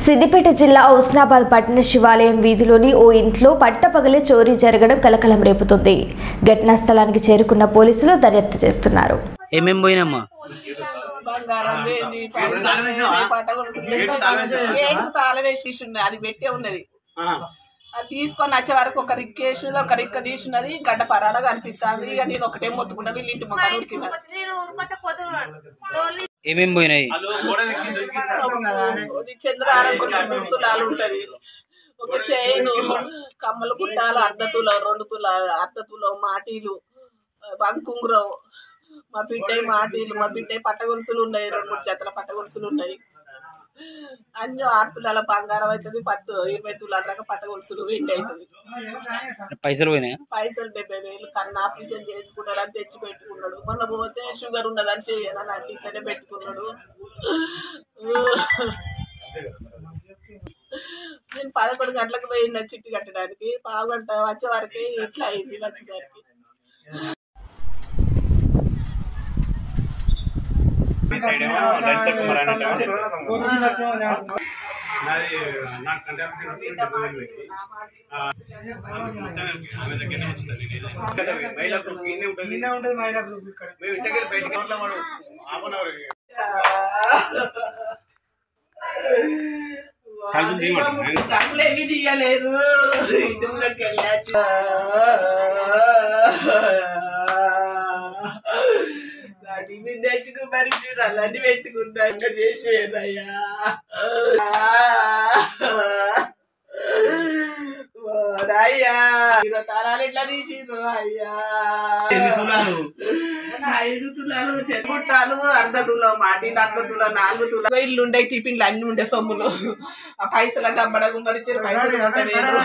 సిద్దిపేట జిల్లా హుస్నాబాద్ పట్టణ శివాలయం వీధిలోని ఓ ఇంట్లో పట్టపగలే చోరీ జరగడం కలకలం రేపుతుంది. ఘటనా స్థలానికి చేరుకున్న పోలీసులు దర్యాప్తు చేస్తున్నారు. అది తీసుకొని వచ్చే వరకు ఒక రిక్క వేసినది, ఒక రిక్క తీసినది, గడ్డ పరాడగా అనిపిస్తుంది. ఇక నేను ఒకటే మొత్తుకుంటా వీళ్ళ ఇంటి మొక్కలు ఉడికిన చంద్రహారం గుర్తులాలు ఉంటది, ఒక చైను, కమ్మల గుట్టాలు, అర్ధతులం, 2 తులాలు, అర్ధతులం మాటీలు, బంకుంగురం, మా బిడ్డ మాటీలు, మా బిడ్డ పట్టగొలుసులు ఉన్నాయి, 2-3 జతల పట్టగొలుసులు ఉన్నాయి. అన్ని 6 తులాల బంగారం అవుతుంది, 10-20 తులాల దాకా పట్టగొలుసులు వెండి అవుతుంది. పైసలు 70,000 కన్నా ఆపరేషన్ చేసుకున్నాడు, తెచ్చి పెట్టుకున్నాడు. మొన్న పోతే షుగర్ ఉన్నదని చేయను నాకు ఇట్లనే పెట్టుకున్నాడు. నేను 11 గంటలకు పోయిన చిట్టి కట్టడానికి, 1/2 గంట వచ్చే వరకే ఇట్లా అయింది. వచ్చేసరికి తమ్ములేమి తీయలేదు, ఇంటి ముందరికి వెళ్ళాచ్చు. తెచ్చుకు మరి అలాంటి పెట్టుకుంటా ఇక్కడ చేసిపోయిందయ్యా. అయ్యా 20 తాళాలు ఎట్లా తీసిండ్రు అయ్యా? 5 తులాలు చెట్టుకుంటాను, 1/2 తులం మాటీలు, 1/2 తులం, 4 తులం ఇల్లు ఉండే, టిఫిన్లు అన్ని ఉండే సొమ్ములు. ఆ పైసలు అంటే అమ్మడ గుమ్మరిచ్చారు, పైసలు ఉంటలేదు.